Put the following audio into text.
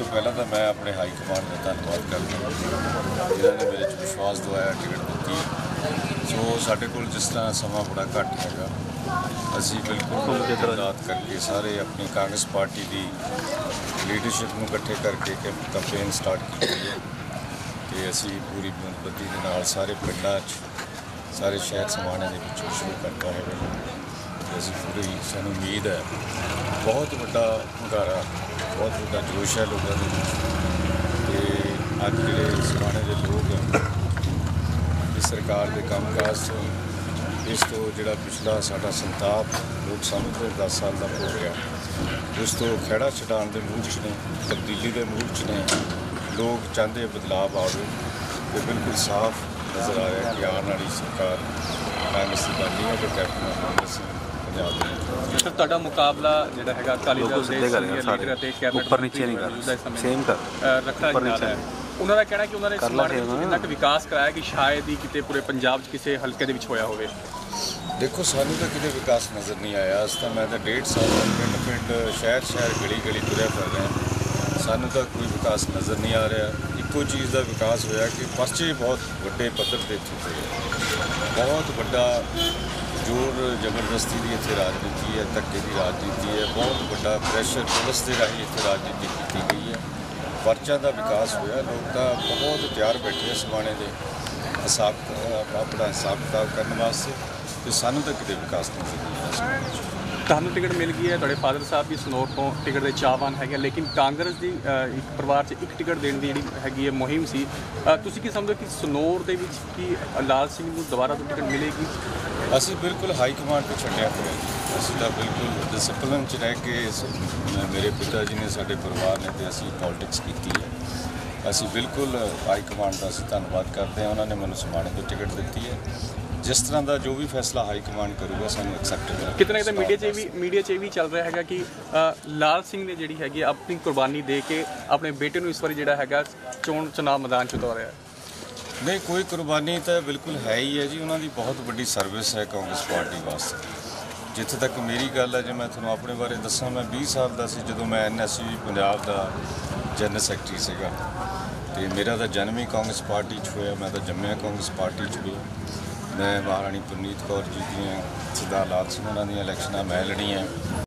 तो पहला तो मैं अपने हाई कमांड का धन्यवाद करदा जिन्होंने मेरे विश्वास दवाया टिकट दी। सो साढ़े को जिस तरह समा बड़ा घट है असी बिल्कुल रात करके सारे अपनी कांग्रेस पार्टी की लीडरशिप में इकट्ठे करके कैंपेन स्टार्ट की है कि असी पूरी बूंदबत्ती के नाल सारे पिंडों सारे शहर समाने के शुरू करता है। असी पूरी सानू उम्मीद है बहुत बड़ा हंगारा बहुत बड़ा जोश है लोगों के अज जो समाने के लोग इस सरकार के काम काज तो इस तो जोड़ा पिछला साडा संताप लोग समझते 10 साल का हो गया उस तो खैड़ा छडाण के मूड च ने तब्दीली के मूड च ने लोग चाहते बदलाव आवे तो बिल्कुल साफ नज़र आ रहा है कि आने वाली सरकार कांग्रेस की बननी है जो कैप्टन अमरिंदर सिंह सर तुहाडा मुकाबला जिहड़ा हैगा अकाली दल दे लीडर अते कैबिनेट ऊपर नीचे नहीं कर सेम कर रखड़ा जी नाल है ਉਹਨਾਂ ਦਾ ਕਹਿਣਾ ਕਿ ਉਹਨਾਂ ਨੇ ਸਮਾਜ ਵਿੱਚ ਕਿੰਨਾ ਕੁ ਵਿਕਾਸ ਕਰਾਇਆ ਕਿ ਸ਼ਾਇਦ ਹੀ ਕਿਤੇ ਪੂਰੇ ਪੰਜਾਬ 'ਚ ਕਿਸੇ ਹਲਕੇ ਦੇ ਵਿੱਚ ਹੋਇਆ ਹੋਵੇ। देखो सानू तो कितने विकास नज़र नहीं आया अस तो मैं तो 1.5 साल पिंड पिंड शहर शहर गली गली तुरया फिर रहे सानू तो कोई विकास नज़र नहीं आ रहा। एको चीज़ का विकास होया कि परचे बहुत वड्डे पद्धर पर इत्थे होए बहुत वड्डा जोर जबरदस्ती की इत्थे राजनीति है धक्के की राजनीति है बहुत बड़ा प्रैशर पुलिस के राही इत्थे राजनीति की गई है परचा का विकास होया लोग तो बहुत तैयार बैठे समाने के हिसाब अपना हिसाब किताब करने वास्ते तो सानू तो कितने विकास नहीं ਤੁਹਾਨੂੰ ਟਿਕਟ ਮਿਲ ਗਈ ਹੈ ਤੁਹਾਡੇ ਫਾਦਰ ਸਾਹਿਬ ਵੀ ਸਨੌਰ ਤੋਂ ਟਿਕਟ ਦੇ ਚਾਹਵਾਨ ਹੈਗੇ ਲੇਕਿਨ ਕਾਂਗਰਸ ਦੀ ਇੱਕ ਪਰਿਵਾਰ 'ਚ ਇੱਕ ਟਿਕਟ ਦੇਣ ਦੀ ਜਿਹੜੀ ਹੈਗੀ ਹੈ ਮੁਹਿੰਮ ਸੀ ਤੁਸੀਂ ਕੀ ਸਮਝਦੇ ਕਿ ਸਨੌਰ ਦੇ ਵਿੱਚ ਕੀ ਲਾਲ ਸਿੰਘ ਨੂੰ ਦੁਬਾਰਾ ਤੋਂ ਟਿਕਟ ਮਿਲੇਗੀ। ਅਸੀਂ ਬਿਲਕੁਲ ਹਾਈ ਕਮਾਂਡ ਤੇ ਛੱਡਿਆ ਹੋਇਆ ਅਸੀਂ ਤਾਂ ਬਿਲਕੁਲ ਡਿਸਪਲਿਨ 'ਚ ਰਹਿ ਕੇ ਮੇਰੇ ਪਿਤਾ ਜੀ ਨੇ ਸਾਡੇ ਪਰਿਵਾਰ ਨੇ ਤੇ ਅਸੀਂ ਪੋਲਿਟਿਕਸ ਕੀਤੀ ਹੈ ਅਸੀਂ ਬਿਲਕੁਲ ਹਾਈ ਕਮਾਂਡ ਦਾ ਅਸੀਂ ਧੰਨਵਾਦ ਕਰਦੇ ਹਾਂ ਉਹਨਾਂ ਨੇ ਮੈਨੂੰ ਸਮਾਣੇ ਤੋਂ ਟਿਕਟ ਦਿੱਤੀ ਹੈ जिस तरह का जो भी फैसला हाई कमांड करूगा सानू एक्सेप्ट करेगा। कितना कितना मीडिया च भी चल रहा है कि लाल सिंह ने जी हैगी अपनी कुर्बानी दे के अपने बेटे इस बार जोड़ा है चुनाव मैदान च उतारिया नहीं कोई कुर्बानी तो बिल्कुल है ही है जी उन्होंने बहुत बड़ी सर्विस है कांग्रेस पार्टी वास्ते जिथे तक मेरी गल है जो मैं थोड़ा अपने बारे दसा मैं 20 साल का सी जो मैं NSU पंजाब का जनरल सैकटरी सीगा तो मेरा तो जन्म ही कांग्रेस पार्टी च होया मैं तो जम्मिया कांग्रेस पार्टी च भी मैं महाराणी पुरनीत कौर जी दी सरदार लाल सिंह उन्होंने इलैक्शनां मैं लड़ियाँ।